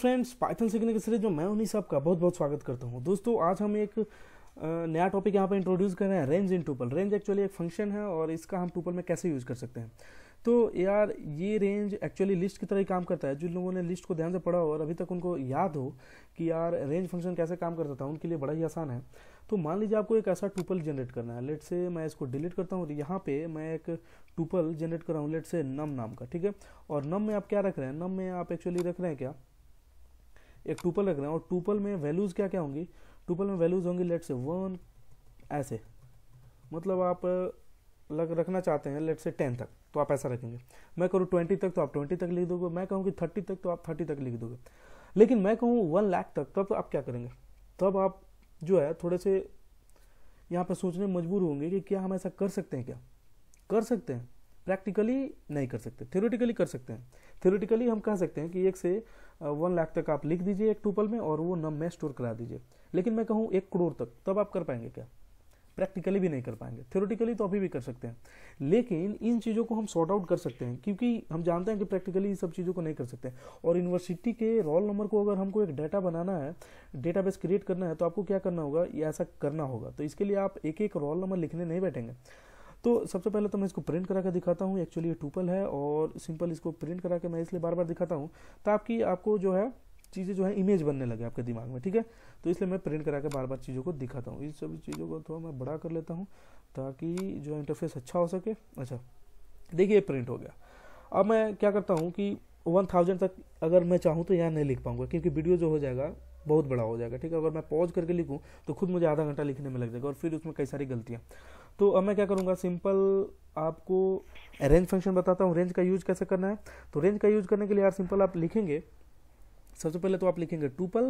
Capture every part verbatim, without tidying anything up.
Friends, Python सीखने के series में मैं उन्हीं सबका बहुत बहुत स्वागत करता हूं। दोस्तों, आज हम एक अ, नया टॉपिक यहाँ पे इंट्रोड्यूस कर रहे हैं, range in tuple. Range actually एक फंक्शन है और इसका हम टुपल में कैसे यूज़ कर सकते हैं। तो यार, ये रेंज एक्चुअली लिस्ट की तरह ही काम करता है। जिन लोगों ने लिस्ट को ध्यान से पढ़ा हो और अभी तक उनको याद हो कि यार रेंज फंक्शन कैसे काम करता था, उनके लिए बड़ा ही आसान है। तो मान लीजिए आपको एक ऐसा टुपल जनरेट करना है। लेट से मैं इसको डिलीट करता हूँ। यहाँ पे मैं एक टुपल जनरेट कर रहा हूँ, लेट से नम नाम का, ठीक है। और नम में आप क्या रख रहे हैं, नम में आप एक्चुअली रख रहे हैं क्या, एक टुपल रख रहे हैं। और टुपल में वैल्यूज क्या क्या होंगी, टुपल में वैल्यूज होंगी लेट से वन, ऐसे मतलब आप लग रखना चाहते हैं लेट से टेन तक, तो आप ऐसा रखेंगे। मैं करूँ ट्वेंटी तक तो आप ट्वेंटी तक लिख दोगे। मैं कहूँ कि थर्टी तक तो आप थर्टी तक लिख दोगे। लेकिन मैं कहूँ वन लाख तक, तब तो आप क्या करेंगे, तब आप जो है थोड़े से यहाँ पे सोचने में मजबूर होंगे कि क्या हम ऐसा कर सकते हैं। क्या कर सकते हैं, प्रैक्टिकली नहीं कर सकते, थ्योरेटिकली कर सकते हैं। थ्योरेटिकली हम कह सकते हैं कि एक से वन लाख तक आप लिख दीजिए एक टुपल में और वो नम में स्टोर करा दीजिए। लेकिन मैं कहूँ एक करोड़ तक, तब आप कर पाएंगे क्या, प्रैक्टिकली भी नहीं कर पाएंगे। थ्योरेटिकली तो अभी भी कर सकते हैं, लेकिन इन चीज़ों को हम सॉर्ट आउट कर सकते हैं, क्योंकि हम जानते हैं कि प्रैक्टिकली इन सब चीज़ों को नहीं कर सकते। और यूनिवर्सिटी के रोल नंबर को अगर हमको एक डाटा बनाना है, डेटाबेस क्रिएट करना है, तो आपको क्या करना होगा, ये ऐसा करना होगा। तो इसके लिए आप एक एक रोल नंबर लिखने नहीं बैठेंगे। तो सबसे पहले तो मैं इसको प्रिंट करा के दिखाता हूँ। एक्चुअली ये टुपल है और सिंपल इसको प्रिंट करा के मैं इसलिए बार बार दिखाता हूँ ताकि आपको जो है चीज़ें जो है इमेज बनने लगे आपके दिमाग में, ठीक है। तो इसलिए मैं प्रिंट करा के बार बार चीज़ों को दिखाता हूँ। इस सभी चीज़ों को थोड़ा मैं बड़ा कर लेता हूँ ताकि जो इंटरफेस अच्छा हो सके। अच्छा, देखिए प्रिंट हो गया। अब मैं क्या करता हूँ कि वन थाउजेंड तक अगर मैं चाहूँ तो यहाँ नहीं लिख पाऊंगा, क्योंकि वीडियो जो हो जाएगा बहुत बड़ा हो जाएगा, ठीक है। अगर मैं पॉज करके लिखूँ तो खुद मुझे आधा घंटा लिखने में लग जाएगा और फिर उसमें कई सारी गलतियाँ। तो अब मैं क्या करूँगा, सिंपल आपको रेंज फंक्शन बताता हूँ, रेंज का यूज कैसे करना है। तो रेंज का यूज करने के लिए यार सिंपल आप लिखेंगे, सबसे पहले तो आप लिखेंगे टुपल,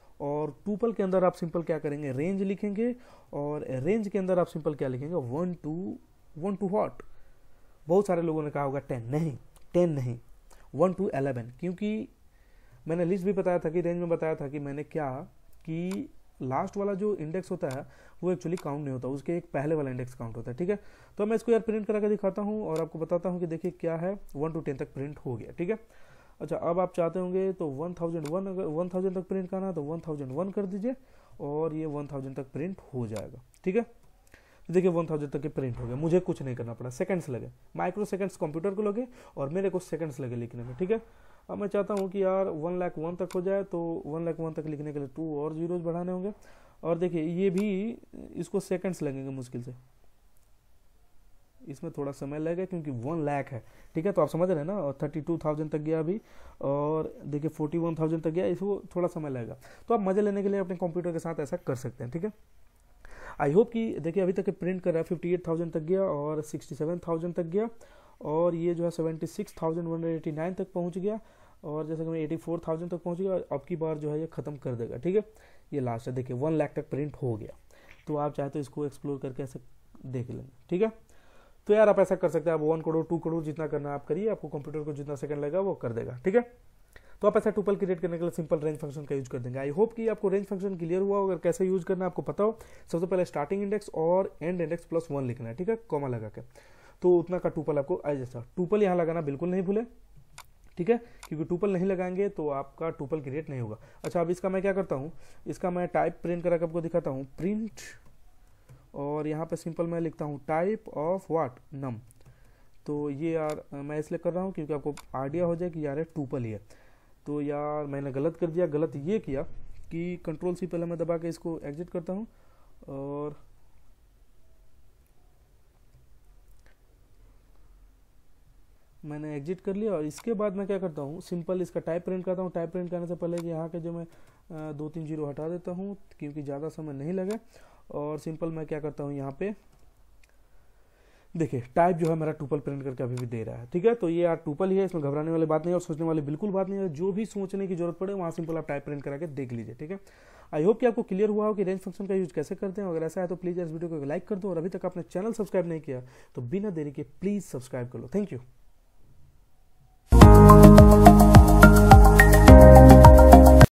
और टुपल के अंदर आप सिंपल क्या करेंगे, रेंज लिखेंगे। और रेंज के अंदर आप सिंपल क्या लिखेंगे, one two one two what. बहुत सारे लोगों ने कहा होगा टेन, नहीं टेन नहीं, वन टू एलेवन, क्योंकि मैंने लिस्ट भी बताया था कि रेंज में बताया था कि मैंने क्या कि लास्ट वाला जो इंडेक्स होता है वो एक्चुअली काउंट नहीं होता, उसके एक पहले वाला इंडेक्स काउंट होता है, ठीक है। तो मैं इसको यार प्रिंट करा के दिखाता हूँ और आपको बताता हूँ कि देखिए क्या है, वन टू टेन तक प्रिंट हो गया, ठीक है। अच्छा, अब आप चाहते होंगे तो वन थाउजेंड वन, अगर वन थाउजेंड तक प्रिंट करना है तो वन थाउजेंड वन कर दीजिए और ये वन थाउजेंड तक प्रिंट हो जाएगा, ठीक है। देखिए वन थाउजेंड तक के प्रिंट हो गया, मुझे कुछ नहीं करना पड़ा, सेकंड्स लगे, माइक्रो सेकंड्स कंप्यूटर को लगे और मेरे को सेकंड्स लगे लिखने में, ठीक है। अब मैं चाहता हूँ कि यार वन लाख वन तक हो जाए, तो वन लाख वन तक लिखने के लिए टू और जीरोज बढ़ाने होंगे। और देखिए ये भी, इसको सेकंड्स लगेंगे मुश्किल से, इसमें थोड़ा समय लगेगा क्योंकि वन लाख है, ठीक है। तो आप समझ रहे हैं ना। और थर्टी टू थाउजेंड तक गया अभी, और देखिए फोर्टी वन थाउजेंड तक गया, इसको थोड़ा समय लगेगा। तो आप मजे लेने के लिए अपने कंप्यूटर के साथ ऐसा कर सकते हैं, ठीक है। आई होप कि देखिए अभी तक प्रिंट कर रहा है, फिफ्टी एट थाउजेंड तक गया और सिक्सटी सेवन थाउजेंड तक गया, और ये जो है seventy six thousand one hundred eighty nine तक पहुंच गया, और जैसे कि मैं एटी फोर थाउजेंड तक पहुंच गया। और अब की बार जो है ये खत्म कर देगा, ठीक है। ये लास्ट है, देखिए वन लाख तक प्रिंट हो गया। तो आप चाहे तो इसको एक्सप्लोर करके ऐसे देख लेंगे, ठीक है। तो यार आप ऐसा कर सकते हैं, आप वन करोड़ टू करोड़ जितना करना है आप करिए, आपको कंप्यूटर को जितना सेकंड लगेगा वो कर देगा, ठीक है। तो आप ऐसा टुपल क्रिएट करने के लिए सिंपल रेंज फंक्शन का यूज कर देंगे। आई होप कि आपको रेंज फंक्शन क्लियर हुआ, अगर कैसे यूज करना है आपको पता हो। सबसे पहले स्टार्टिंग इंडेक्स और एंड इंडेक्स प्लस वन लिखना है, ठीक है, कॉमा लगा के। तो उतना का टुपल आपको जैसा टुपल यहाँ लगाना बिल्कुल नहीं भूले, ठीक है, क्योंकि टुपल नहीं लगाएंगे तो आपका टुपल क्रिएट नहीं होगा। अच्छा, अब इसका मैं क्या करता हूँ, इसका मैं टाइप प्रिंट करा के आपको दिखाता हूँ, प्रिंट, और यहाँ पे सिंपल मैं लिखता हूँ टाइप ऑफ व्हाट, नम। तो ये यार मैं इसलिए कर रहा हूँ क्योंकि आपको आइडिया हो जाए कि यार ये टुपल ही है। तो यार मैंने गलत कर दिया, गलत ये किया कि कंट्रोल सी पहले मैं दबा के इसको एग्जिट करता हूँ, और मैंने एग्जिट कर लिया। और इसके बाद मैं क्या करता हूँ, सिंपल इसका टाइप प्रिंट करता हूँ। टाइप प्रिंट करने से पहले कि यहाँ के जो मैं दो तीन जीरो हटा देता हूँ क्योंकि ज़्यादा समय नहीं लगे। और सिंपल मैं क्या करता हूँ, यहाँ पे देखिए टाइप जो है मेरा टुपल प्रिंट करके अभी भी दे रहा है, ठीक है। तो ये यार टुपल ही है, इसमें घबराने वाली बात नहीं है और सोचने वाली बिल्कुल बात नहीं है। जो भी सोचने की जरूरत पड़े वहाँ सिंपल आप टाइप प्रिंट करा के देख लीजिए, ठीक है। आई होप कि आपको क्लियर हुआ हो कि रेंज फंक्शन का यूज कैसे करते हैं। अगर ऐसा है तो प्लीज़ इस वीडियो को लाइक कर दो, और अभी तक आपने चैनल सब्सक्राइब नहीं किया तो बिना देरी के प्लीज़ सब्सक्राइब कर लो। Thank you.